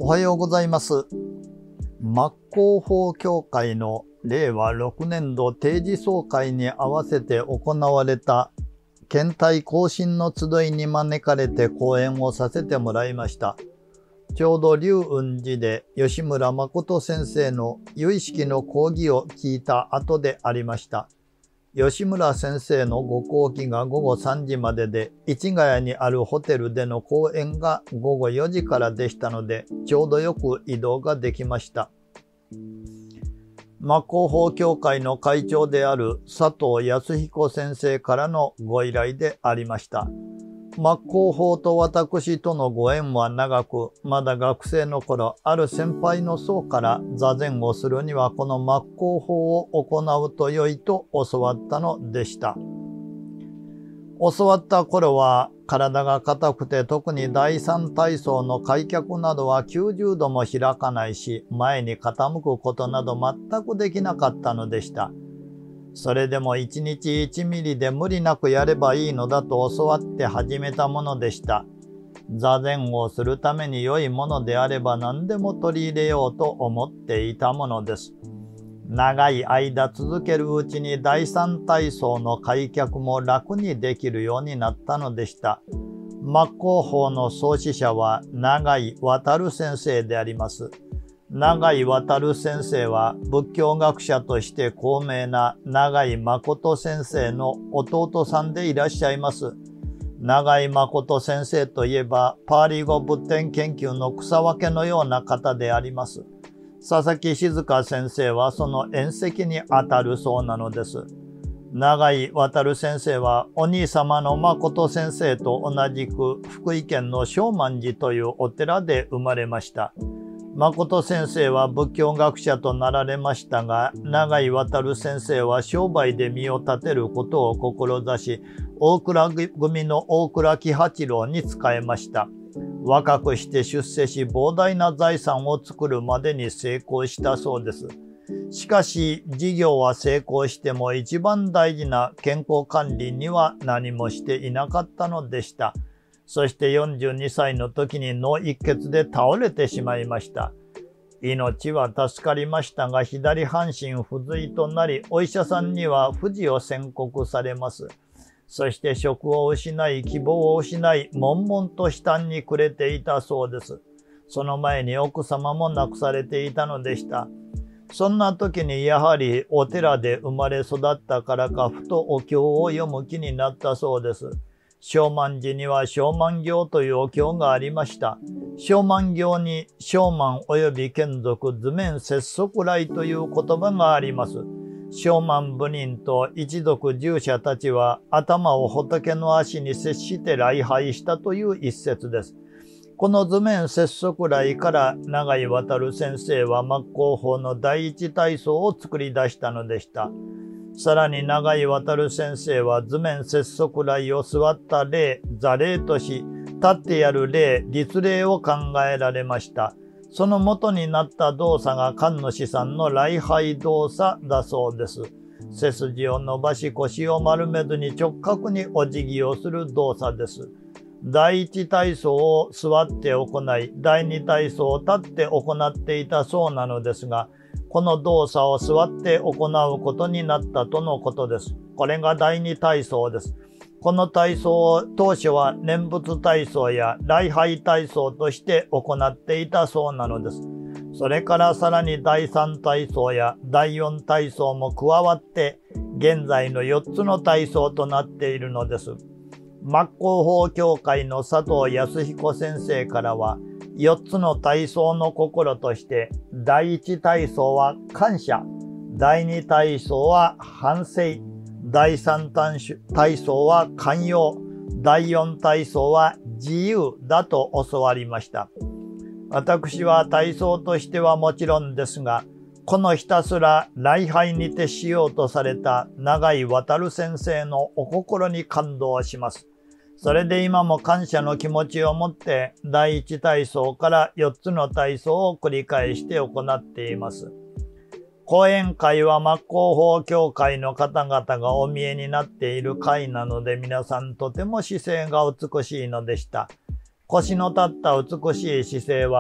おはようございます。真弘法協会の令和6年度定時総会に合わせて行われた検体更新の集いに招かれて講演をさせてもらいました。ちょうど龍雲寺で吉村誠先生の由意識の講義を聞いた後でありました。吉村先生のご講義が午後3時までで、市ヶ谷にあるホテルでの講演が午後4時からでしたので、ちょうどよく移動ができました。真弘法協会の会長である佐藤康彦先生からのご依頼でありました。真弘法と私とのご縁は長く、まだ学生の頃、ある先輩の僧から座禅をするにはこの真弘法を行うと良いと教わったのでした。教わった頃は体が硬くて、特に第三体操の開脚などは90度も開かないし、前に傾くことなど全くできなかったのでした。それでも1日1ミリで無理なくやればいいのだと教わって始めたものでした。座禅をするために良いものであれば何でも取り入れようと思っていたものです。長い間続けるうちに第三体操の開脚も楽にできるようになったのでした。真弘法の創始者は永井航先生であります。永井航先生は仏教学者として高名な永井誠先生の弟さんでいらっしゃいます。永井誠先生といえばパーリー語仏典研究の草分けのような方であります。佐々木静香先生はその縁戚にあたるそうなのです。永井航先生はお兄様の誠先生と同じく福井県の勝鬘寺というお寺で生まれました。誠先生は仏教学者となられましたが、永井航先生は商売で身を立てることを志し、大蔵組の大蔵喜八郎に仕えました。若くして出世し、膨大な財産を作るまでに成功したそうです。しかし、事業は成功しても一番大事な健康管理には何もしていなかったのでした。そして42歳の時に脳一血で倒れてしまいました。命は助かりましたが、左半身不随となり、お医者さんには不治を宣告されます。そして職を失い、希望を失い、悶々と悲嘆に暮れていたそうです。その前に奥様も亡くされていたのでした。そんな時にやはりお寺で生まれ育ったからか、ふとお経を読む気になったそうです。勝鬘寺には勝鬘経というお経がありました。勝鬘経に勝鬘及び眷属図面接足来という言葉があります。勝鬘部人と一族従者たちは頭を仏の足に接して礼拝したという一節です。この図面接足来から永井航先生は真弘法の第一体操を作り出したのでした。さらに永井航先生は図面接足来を座った礼、座礼とし、立ってやる礼、立礼を考えられました。その元になった動作が神主さんの礼拝動作だそうです。背筋を伸ばし腰を丸めずに直角にお辞儀をする動作です。第一体操を座って行い、第二体操を立って行っていたそうなのですが、この動作を座って行うことになったとのことです。これが第二体操です。この体操を当初は念仏体操や礼拝体操として行っていたそうなのです。それからさらに第三体操や第四体操も加わって、現在の4つの体操となっているのです。真弘法協会の佐藤康彦先生からは、4つの体操の心として、第1体操は感謝、第2体操は反省、第3体操は寛容、第4体操は自由だと教わりました。私は体操としてはもちろんですが、このひたすら礼拝に徹しようとされた永井航先生のお心に感動します。それで今も感謝の気持ちを持って第1体操から4つの体操を繰り返して行っています。講演会は真弘法協会の方々がお見えになっている会なので、皆さんとても姿勢が美しいのでした。腰の立った美しい姿勢は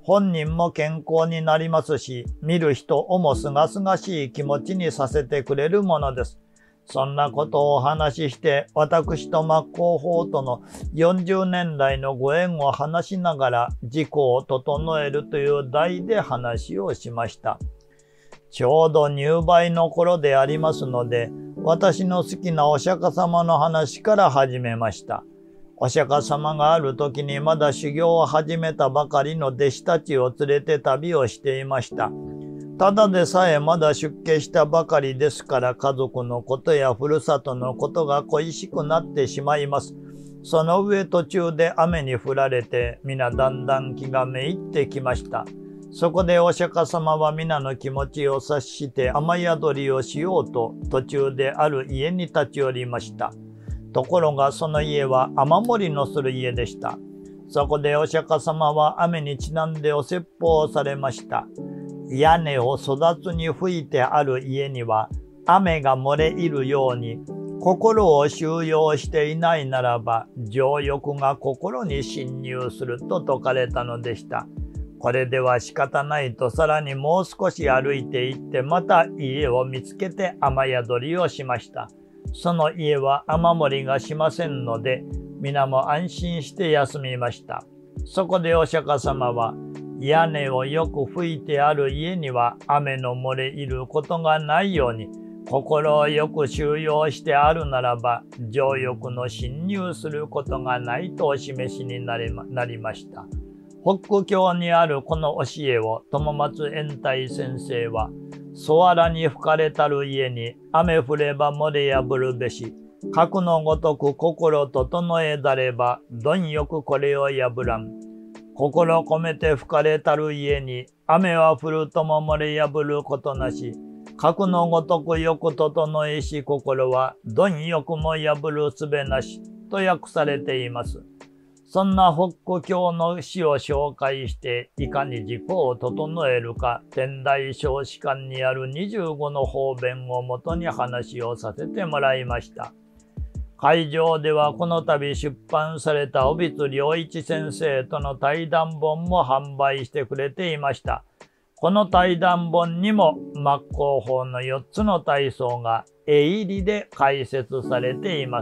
本人も健康になりますし、見る人をもすがすがしい気持ちにさせてくれるものです。そんなことをお話しして、私と真っ向法との40年来のご縁を話しながら自己を整えるという題で話をしました。ちょうど入梅の頃でありますので、私の好きなお釈迦様の話から始めました。お釈迦様がある時にまだ修行を始めたばかりの弟子たちを連れて旅をしていました。ただでさえまだ出家したばかりですから家族のことやふるさとのことが恋しくなってしまいます。その上途中で雨に降られて皆だんだん気がめいってきました。そこでお釈迦様は皆の気持ちを察して雨宿りをしようと途中である家に立ち寄りました。ところがその家は雨漏りのする家でした。そこでお釈迦様は雨にちなんでお説法をされました。屋根を育つに吹いてある家には雨が漏れ入るように心を収容していないならば情欲が心に侵入すると説かれたのでした。これでは仕方ないとさらにもう少し歩いていってまた家を見つけて雨宿りをしました。その家は雨漏りがしませんので皆も安心して休みました。そこでお釈迦様は屋根をよく吹いてある家には雨の漏れ入ることがないように心をよく収容してあるならば情欲の侵入することがないとお示しになりました。北教にあるこの教えを友松延泰先生はそわらに吹かれたる家に雨降れば漏れ破るべし核のごとく心整えだれば貪欲これを破らん。心込めて吹かれたる家に雨は降るとも漏れ破ることなし核のごとくよく整えし心は貪欲も破るすべなしと訳されています。そんな北教の詩を紹介していかに自己を整えるか天台小士館にある25の方便をもとに話をさせてもらいました。会場ではこの度出版された小光良一先生との対談本も販売してくれていました。この対談本にも真っ向法の4つの体操が絵入りで解説されています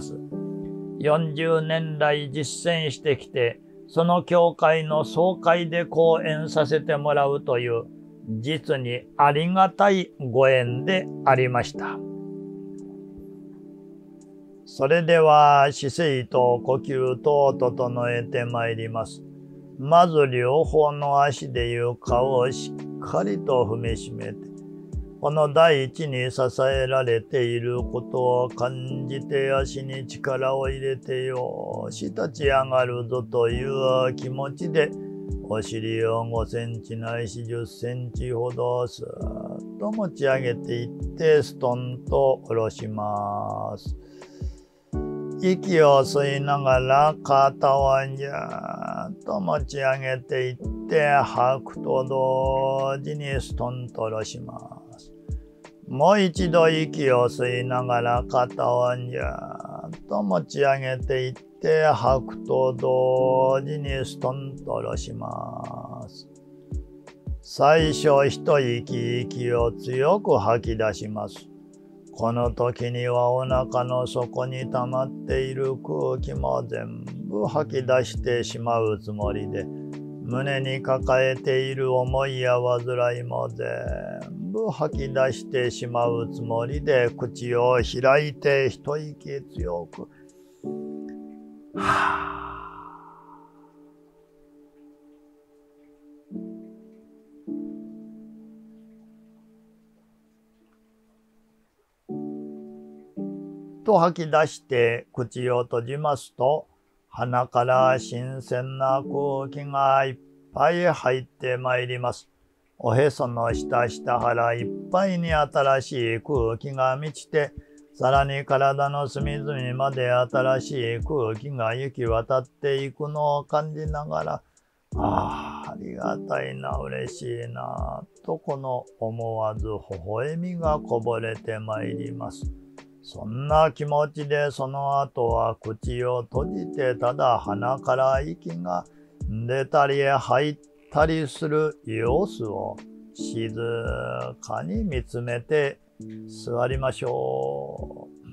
。40年来実践してきて、その教会の総会で講演させてもらうという、実にありがたいご縁でありました。それでは姿勢と呼吸と整えてまいります。まず両方の足で床をしっかりと踏みしめて、この第一に支えられていることを感じて足に力を入れてよし立ち上がるぞという気持ちでお尻を5センチないし10センチほどスーッと持ち上げていってストンと下ろします。息を吸いながら肩をギャーッと持ち上げていって吐くと同時にストンと下ろします。もう一度息を吸いながら肩をギャーッと持ち上げていって吐くと同時にストンと下ろします。最初一息を強く吐き出します。この時にはお腹の底に溜まっている空気も全部吐き出してしまうつもりで、胸に抱えている思いや煩いも全部吐き出してしまうつもりで、口を開いて一息強く、と吐き出して口を閉じますと、鼻から新鮮な空気がいっぱい入ってまいります。おへその下腹いっぱいに新しい空気が満ちて、さらに体の隅々まで新しい空気が行き渡っていくのを感じながら、ありがたいな、嬉しいな、とこの思わず微笑みがこぼれてまいります。そんな気持ちでその後は口を閉じてただ鼻から息が出たり入っったりする様子を静かに見つめて座りましょう。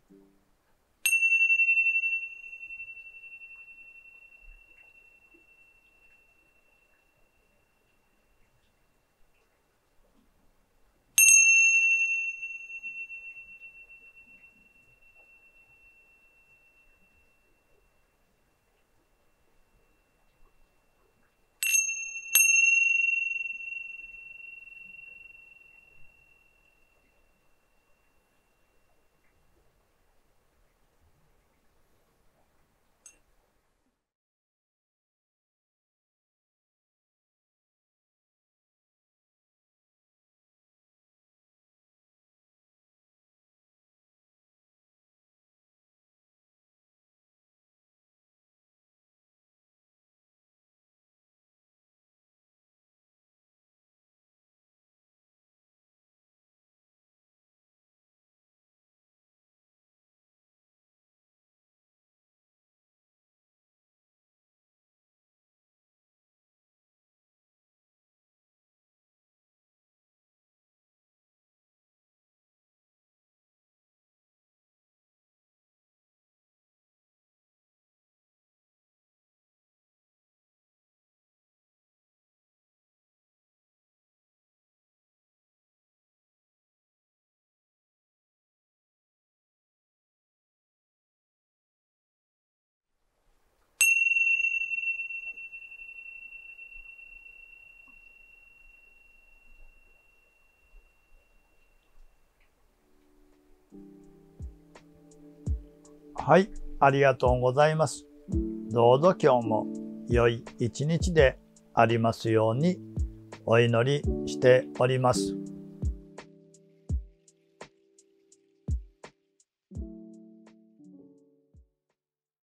はい、ありがとうございます。どうぞ今日も良い一日でありますようにお祈りしております。